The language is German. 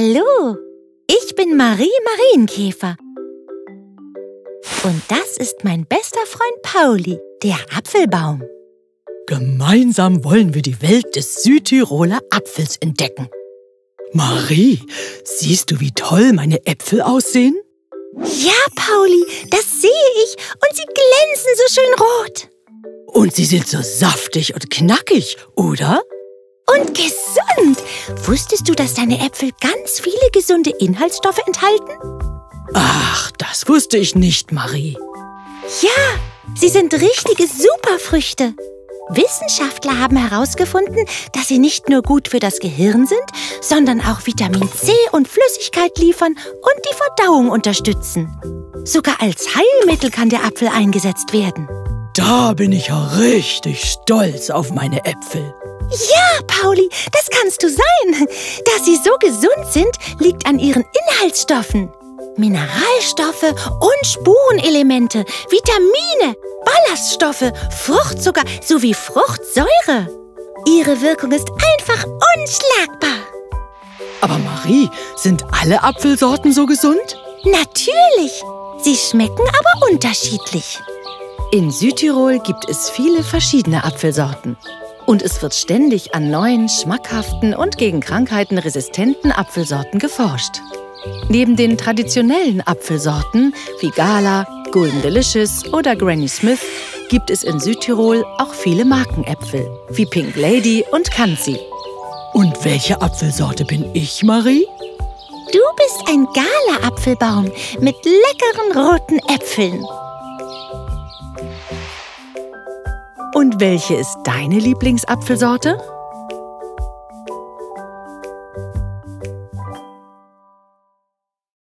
Hallo, ich bin Marie Marienkäfer. Und das ist mein bester Freund Pauli, der Apfelbaum. Gemeinsam wollen wir die Welt des Südtiroler Apfels entdecken. Marie, siehst du, wie toll meine Äpfel aussehen? Ja, Pauli, das sehe ich und sie glänzen so schön rot. Und sie sind so saftig und knackig, oder? Und gesund. Wusstest du, dass deine Äpfel ganz viele gesunde Inhaltsstoffe enthalten? Ach, das wusste ich nicht, Marie. Ja, sie sind richtige Superfrüchte. Wissenschaftler haben herausgefunden, dass sie nicht nur gut für das Gehirn sind, sondern auch Vitamin C und Flüssigkeit liefern und die Verdauung unterstützen. Sogar als Heilmittel kann der Apfel eingesetzt werden. Da bin ich ja richtig stolz auf meine Äpfel. Ja, Pauli, das kannst du sein. Dass sie so gesund sind, liegt an ihren Inhaltsstoffen. Mineralstoffe und Spurenelemente, Vitamine, Ballaststoffe, Fruchtzucker sowie Fruchtsäure. Ihre Wirkung ist einfach unschlagbar. Aber Marie, sind alle Apfelsorten so gesund? Natürlich. Sie schmecken aber unterschiedlich. In Südtirol gibt es viele verschiedene Apfelsorten. Und es wird ständig an neuen, schmackhaften und gegen Krankheiten resistenten Apfelsorten geforscht. Neben den traditionellen Apfelsorten wie Gala, Golden Delicious oder Granny Smith gibt es in Südtirol auch viele Markenäpfel wie Pink Lady und Kanzi. Und welche Apfelsorte bin ich, Marie? Du bist ein Gala-Apfelbaum mit leckeren roten Äpfeln. Und welche ist deine Lieblingsapfelsorte?